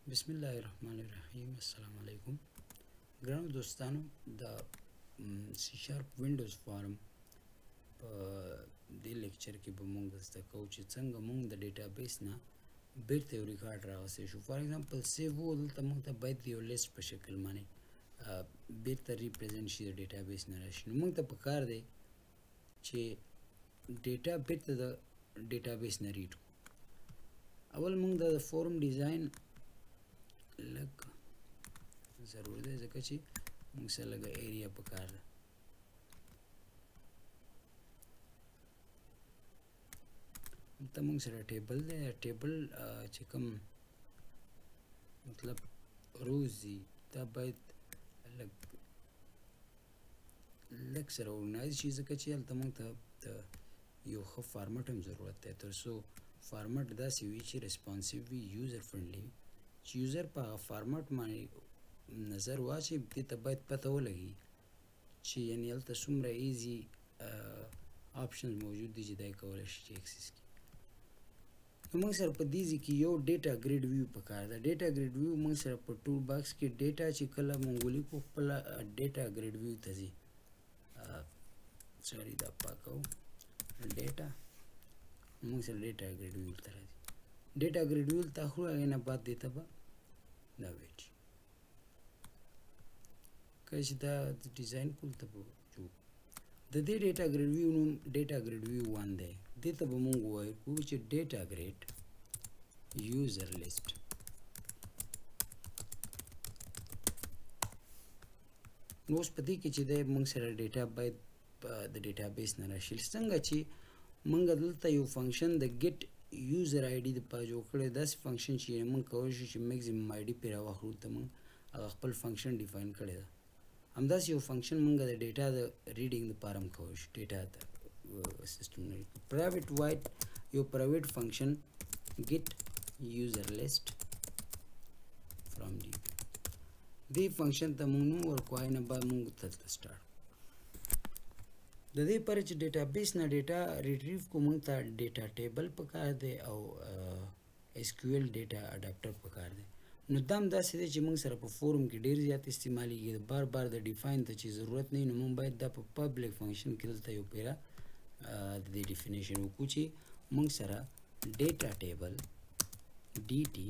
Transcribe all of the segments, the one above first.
بسم الله الرحمن الرحیم. السلام علیکم ګرانو دوستانو. د سی شارپ وینډوز فارم په دې لیکچر کې به موږ زده کوو چې څنګه موږ د ډیټابیس نه بیرته یو ریکارډ راوستلی شو. فار ایگزامپل سیو و دلته موږ ته باید یو لیست په شکل باندې بیرته ریپرزنټ شي د ډیټابیس نه راشي. نو موږ ته پکار دی چې ډیټا بیرته د ډیټابیس نه ریډ کړو. اول موږ د فورم ډیزاین لږ ضرور دی ځکه چې موږ سره لږه ایریا پکار ده. دلته موږ سره ټیبل دی. ټیبل چې کوم مطلب روز دي دا باید لږ سره اورګنایز شي ځکه چې هلته موږ ته د یو ښه فارمټ هم ضرورت دی تر څو فارمټ داسې وي چې ریسپانسیو وي، یوزر فرندلی وي، چې یوزر په هغه فارمټ باندې نظر واچي. دې ته باید پته ولګي چې یعنې هلته څومره ایزي آپشنز موجود دي چې دا یې کولی شي چې اکسس کړي. نو موږ سره په دې ځای کې یو ډیټا ګریډ ویو پکار ده. ډیټا ګریډ ویو موږ سره په ټول باکس کې ډیټا چې کله موږ ولیکو خپله ډیټا ګریډ ویو ته ځي. سوري دا پاکو ډیټا موږ سره ډیټا ګریډ ویو ته راځي. ډیټا ګریډ ویو ته اخلو، هغې نه بعد دې ته به دا ویټ شي. کله چې دا ډیزاین کول ته به جوړ د دې ډیټا ګریډ ویو نوم ډیټا ګریډ ویو 1 دی. دې ته به موږ ووایو چې ډیټا ګریډ یوزر لیست. نو اوس په دې کې چې دی موږ سره ډیټا باید د ډیټابیس نه راشي. څنګه چې موږ دلته یو فنکشن د ګیټ یوزر آی ډي دپاره جوړ کړی، داسې فنکشن چې موږ کولی شو چې میکزیمم آی ډي پرې راواخلو. دلته موږ هغه خپل فنکشن ډیفاین کړی ده. همداسې یو فنکشن موږ د ډیټا د ریډینګ دپاره هم کولی شو. ډیټا د سیسټم نه پرایویټ وایډ یو پرایویټ فنکشن ګیټ یوزر لیست فرام ډي پی. دې فنکشن ته موږ نوم ورکړو، هغې نه بعد موږ دلته سټارټ د دې لپاره چې ډیټابیس نه ډیټا ریټریو کو موږ ته ډیټا ټیبل پکار دی او اس کیو ایل ډیټا اډاپټر پکار دی. نو دا هم داسې دی چې موږ سره په فورم کې ډېر زیات استعمالیږي. بار بار د ډیفاین ته چې ضرورت نه وي نو موږ باید دا په پبلک فنکشن کې دلته یو پیره د دې ډیفینیشن وکړو چې موږ سره ډیټا ټیبل ډي ټي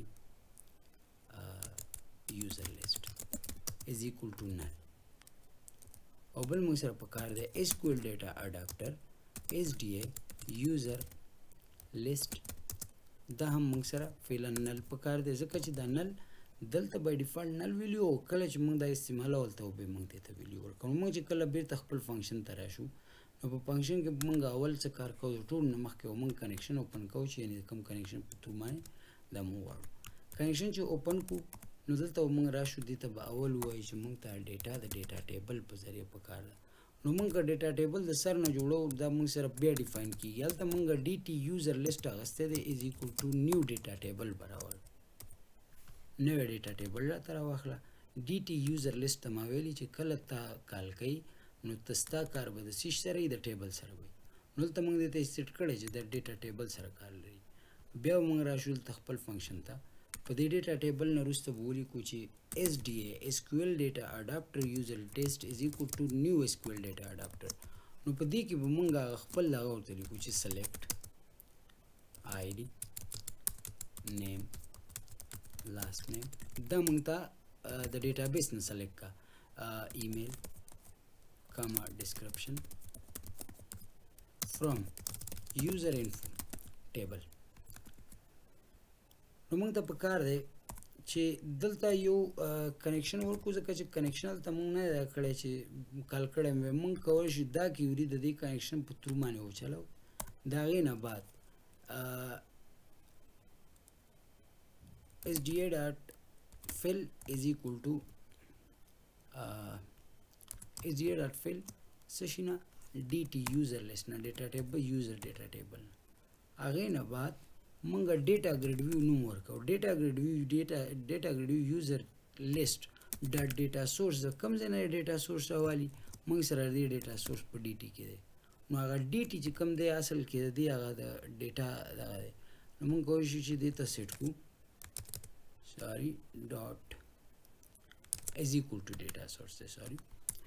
یوزر لیست از ایکول ټو نل. او بل موږ سره پکار دی اس کیو ایل ډیټا اډاپټر اس ډي ای یوزر لیست. دا هم موږ سره فعلا نل پکار دی ځکه چې دا نل دلته بای ډیفالټ نل ویلیو او کله چې موږ دا استعمالول ته به موږ دې ته ویلیو ورکړو. موږ چې کله بیرته خپل فنکشن ته راشو نو په فنکشن کې موږ اول څه کار کوو، ټول نه مخکې موږ کنیکشن اوپن کوو چې یعنې کوم کنیکشن په ترو باندې دا موږ غواړو. کنیکشن چې اوپن کړو نو دلته موږ راشو، دې ته به اول ووایو چې موږ ته ډیټا د ډیټا ټیبل په ذریعه پکار ده. نو موږ ډیټا ټیبل د سر نه جوړو، دا موږ سره بیا ډیفاین کیږي. هلته موږ ډي ټي یوزر لیست اخیستی دی از ایکول ټو نیو ډیټا ټیبل به راوړو. نوی ډیټا ټیبل راته راواخله. ډي ټي یوزر لیست ته ما ویلي چې کله تا کال کوي نو ته ستا کار به د سیش سره وي، د ټیبل سره وي. نو دلته موږ دې ته سیټ کړی چې د ډیټا ټیبل سره کار لري. بیا موږ راشو دلته خپل فنکشن ته. په دې ډیټا ټیبل نه وروسته به ولیکو چې اس ډي ای اس کیو ایل ډیټا اډاپټر یوزر ټیسټ از ایکول ټو نیو اس کیو ایل ډیټا اډاپټر. نو په دې کې به موږ خپل هغه ورته لیکو چې سلیکټ آی ډي نیم لاست نیم. دا موږ ته د ډیټابیس نه سلیکټ کا ایمیل کاما ډسکرپشن فرام یوزر انفو ټیبل. نو موږ ته پکار دی چې دلته یو کنیکشن ورکړو ځکه چې کنیکشن هلته موږ نه دی کړی چې کال کړی موږ کولی شو دا کیوري د دې کنیکشن په ترو باندې وچلو. د هغې نه بعد اس ډي ای ډاټ فل از ایکول ټو اس ډي ای ډاټ فل څه شي نه ډي ټي یوزر لیست نه ډیټا ټیبل یوزر ډیټا ټیبل نه. هغې نه بعد موږ ډیټا ګریډ ویو نوم ورکړو. ډیټا ګریډ ویو ډیټا ګریډ ویو یوزر لیست ډاټ ډیټا سورس د کوم ځای نه ډیټا سورس راوالي موږ سره دې ډیټا سورس په ډي ټي کې دی. نو هغه ډي ټي چې کوم دی اصل کې دی هغه د ډیټا دغه دی. نو موږ کولی شو چې دې ته سیټ کړو sorry dot is equal to data source sorry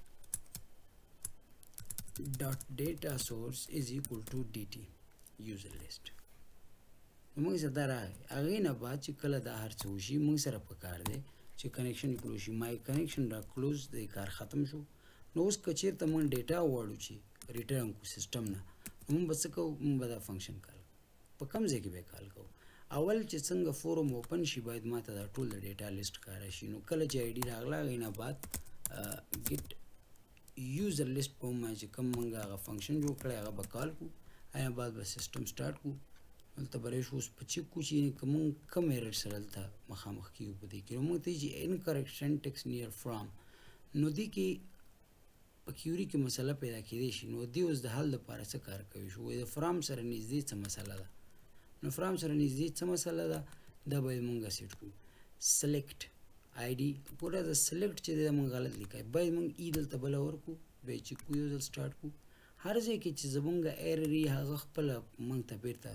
dot data source is equal to dt user list موږ زده راغی هغې نه بعد چې کله دا هر څه وشي موږ سره پکار دی چې کنیکشن کلوز شي مای کنیکشن را کلوز دی کار ختم شو نو اوس که چېرته موږ ډیټا غواړو چې ریټرن کړو سیسټم نه موږ به څه کوو موږ به دا فنکشن کال په کوم ځای کې به کال کوو اول چې څنګه فورم اوپن شي باید ما ته دا ټول د ډیټا لیست ښکاره شي نو کله چې آی ډي راغله هغې نه بعد ګیټ یوزر لیست په ما چې کوم موږ هغه فنکشن جوړ کړی هغه به کال کړو هغه بعد به سیسټم سټارټ کړو دلته به راشو اوس په چیک کړو چې موږ کوم ایرر سره دلته مخامخ کېږو په دې کې نو موږ ته چې انکریکټ سینټیکس نیئر فرام نو دې کې په کیوري کې مسله پیدا کېدی شي نو دې اوس د حل لپاره څه کار کوي شو د فرام سره نږدې څه مسله ده نو فرام سره نږدې څه مسله ده دا باید موږ سیټ کړو سلیکټ آی ډي ګوره د سلیکټ چې دی موږ غلط لیکای باید موږ ای دلته بله ورکړو بیا چې کو یو ځل سټارټ کړو هر ځای کې چې زمونږ ایرر وي هغه خپله موږ ته بیرته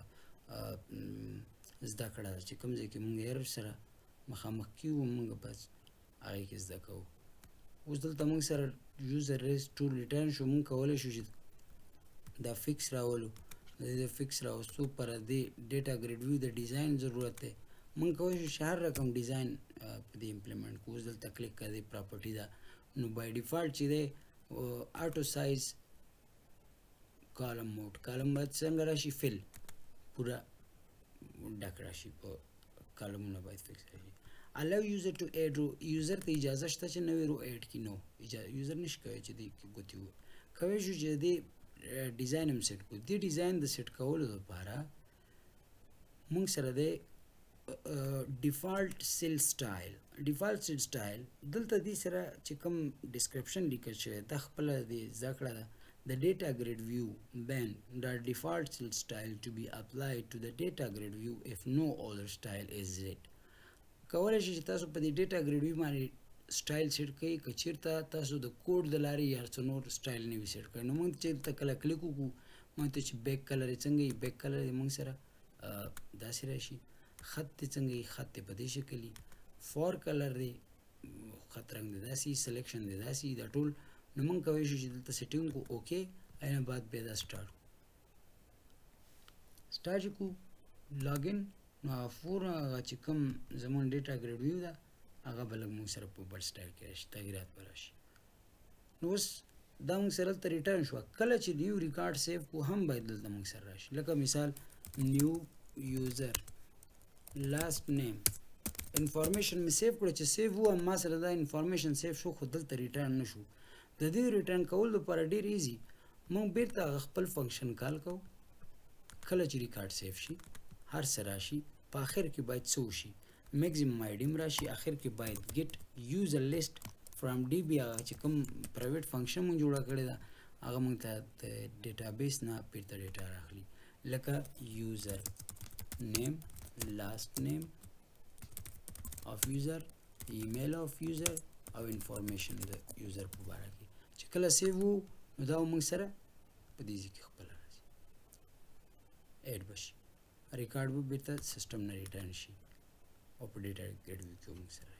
زده کړه ده چې کوم ځای کې موږ ایرر سره مخامخ کیږو موږ بس هغې کې زده کوو اوس دلته موږ سره یوزر ریس ټول ریټرن شو موږ کولی شو چې دا فکس راولو د فکس راوستو پر دې ډیټا ګریډ ویو د ډیزاین ضرورت دی موږ کولی شو چې هر رقم ډیزاین په دې امپلیمنټ کړو اوس دلته کلیک کړه دې پراپرټي ده نو بای ډیفالټ چې دی آټو سایز کالم موډ کالم باید څنګه راشي فل پورا ډک راشي په کالمونه باید فکس راشي allow user to add row user ته اجازه شته چې نوې رو اډ کړي نو یوزر نشي کولی چې دې کې ګوتې کولی شو چې دې ډیزاین هم سیټ کړو دې ډیزاین د سیټ کولو لپاره موږ سره د ډیفالټ سیل سټایل دلته دې سره چې کوم ډسکرپشن لیکل شوی دا خپله دې زده کړه ده the data grid view then the default cell style to be applied to the data grid view if no other style is set کولای شي چې تاسو په دې ډیټا ګریډ ویو باندې سټایل سیټ کړئ که چېرته تاسو د کوډ د لارې یا څه نور سټایل نه وي سیټ کړی نو موږ چې دلته کله کلیک وکړو موږ ته چې بیک کلر یې څنګه وي بیک کلر یې موږ سره داسې راشي خط یې څنګه وي خط یې په دې شکل وي فور کلر دی خط رنګ دی داسې سلیکشن دی داسې دا ټول نو موږ کولی شو چې دلته سیټینګ کو اوکې اینه بعد بیا دا سټارټ چې کو لاګین نو فور هغه چې کوم زمون ډیټا ګریډ ویو ده هغه به لږ موږ سره په بل سټایل کې راشي تغیرات به راشي نو اوس دا موږ سره دلته ریټرن شوه کله چې نیو ریکارډ سیو کو هم باید دلته موږ سره راشي لکه مثال نیو یوزر لاست نیم انفارمیشن مې سیو کړو چې سیو و ما سره دا انفارمیشن سیو شو خو دلته ریټرن نه شو د دې ریټرن کول لپاره ډېر ایزي موږ بیرته خپل فنکشن کال کوو کله چې ریکارډ سیو شي هر څه راشي په آخر کې باید څه وشي میکزیمم آی ډي هم راشي آخر کې باید ګیټ یوزر لیست فرام ډي بي هغه چې کوم پرایویټ فنکشن موږ جوړه کړې ده هغه موږ ته د ډیټابیس نه بیرته ډیټا راخلي لکه یوزر نیم لاست نیم of user email of user او انفارمیشن د یوزر په باره کې چې کله سیو وو نو دا موږ سره په دې ځای کې خپله راځي ایډ بشي ریکارډ به بیرته سیسټم نه ریټرن شي او په ډیټا ګریډ ویو کې موږ سره